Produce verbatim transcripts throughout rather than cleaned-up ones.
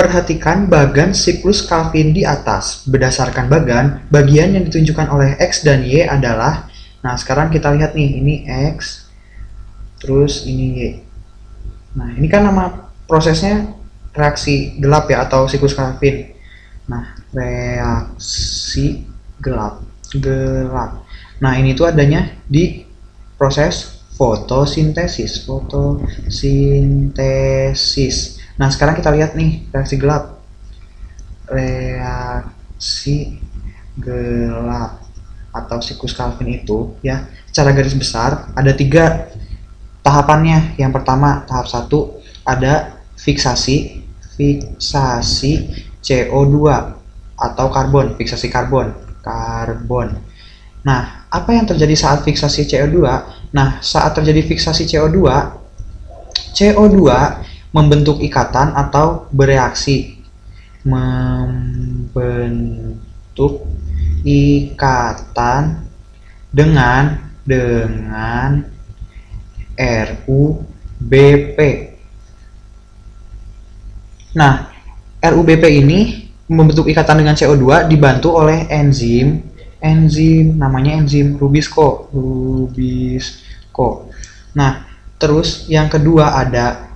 Perhatikan bagan siklus Calvin di atas. Berdasarkan bagan, bagian yang ditunjukkan oleh X dan Y adalah, nah sekarang kita lihat nih, ini X, terus ini Y. Nah ini kan nama prosesnya reaksi gelap ya, atau siklus Calvin. Nah, reaksi gelap, gelap. Nah ini tuh adanya di proses fotosintesis, fotosintesis. Nah sekarang kita lihat nih reaksi gelap, reaksi gelap atau siklus Calvin itu ya, secara garis besar ada tiga tahapannya. Yang pertama, tahap satu ada fiksasi, fiksasi C O dua atau karbon, fiksasi karbon, karbon. Nah, apa yang terjadi saat fiksasi C O dua? Nah, saat terjadi fiksasi C O dua, C O dua membentuk ikatan atau bereaksi, membentuk ikatan dengan dengan R U B P. Nah, R U B P ini membentuk ikatan dengan C O dua dibantu oleh enzim, enzim namanya enzim Rubisco, Rubisco. Nah, terus yang kedua ada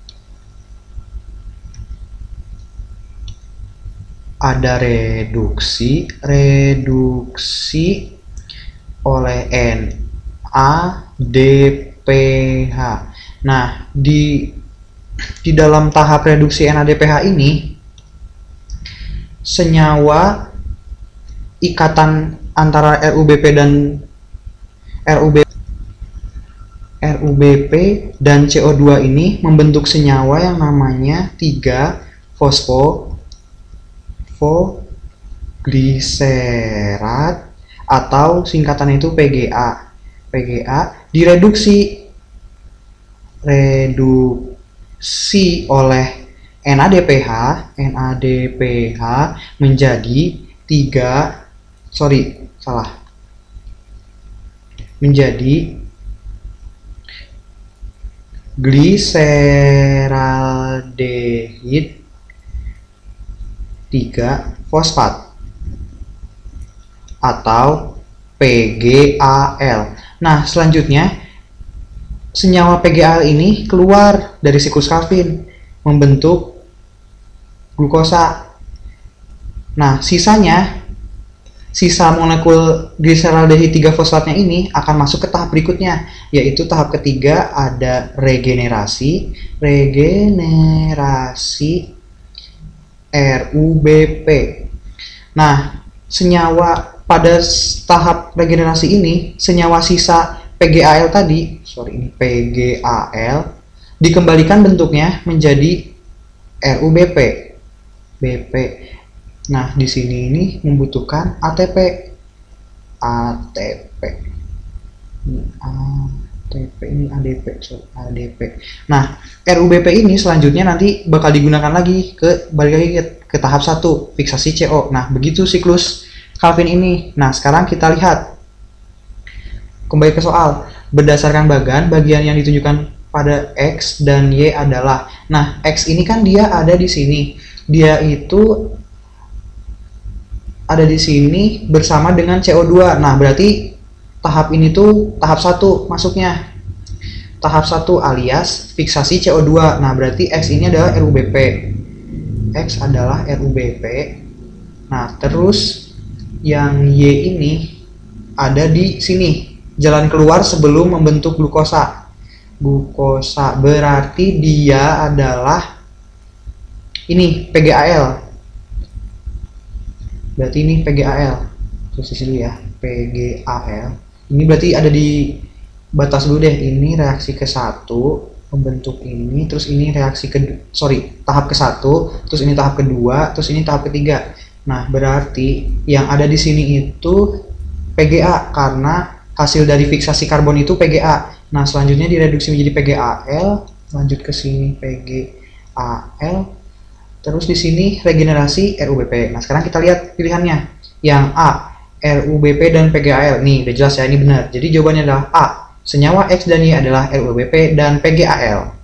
ada reduksi, reduksi oleh N A D P H. Nah, di di dalam tahap reduksi N A D P H ini, senyawa ikatan antara R U B P dan R U B P, R U B P dan C O dua ini membentuk senyawa yang namanya tiga fosfo fosfogliserat atau singkatannya itu P G A. P G A direduksi reduksi oleh N A D P H, N A D P H menjadi tiga sorry, salah. Menjadi gliseraldehid tiga fosfat atau P G A L. Nah, selanjutnya senyawa P G A L ini keluar dari siklus Calvin membentuk glukosa. Nah, sisanya sisa molekul gliseraldehid tiga fosfatnya ini akan masuk ke tahap berikutnya, yaitu tahap ketiga ada regenerasi, regenerasi R U B P. Nah, senyawa pada tahap regenerasi ini, senyawa sisa P G A L tadi, sorry ini P G A L, dikembalikan bentuknya menjadi R U B P. B P. Nah, di sini ini membutuhkan A T P. A T P. Ini A T P, ini A D P, sorry, A D P. Nah, R U B P ini selanjutnya nanti bakal digunakan lagi ke balik lagi ke, ke tahap satu, fiksasi C O. Nah, begitu siklus Calvin ini. Nah, sekarang kita lihat. Kembali ke soal. Berdasarkan bagan, bagian yang ditunjukkan pada X dan Y adalah, nah, X ini kan dia ada di sini. Dia itu ada di sini bersama dengan C O dua. Nah, berarti tahap ini tuh tahap satu masuknya. Tahap satu alias fiksasi C O dua. Nah, berarti X ini adalah R U B P. X adalah R U B P. Nah, terus yang Y ini ada di sini. Jalan keluar sebelum membentuk glukosa. Glukosa berarti dia adalah ini P G A L. Berarti ini P G A L. Terus dulu ya, P G A L. Ini berarti ada di batas dulu deh. Ini reaksi ke satu membentuk ini, terus ini reaksi ke sorry tahap ke satu, terus ini tahap kedua, terus ini tahap ketiga. Nah, berarti yang ada di sini itu P G A karena hasil dari fiksasi karbon itu P G A. Nah, selanjutnya direduksi menjadi P G A L, lanjut ke sini P G A L. Terus di sini regenerasi R U B P. Nah, sekarang kita lihat pilihannya. Yang A, R U B P dan P G A L. Nih, udah jelas ya, ini benar. Jadi jawabannya adalah A. Senyawa X dan Y adalah R U B P dan P G A L.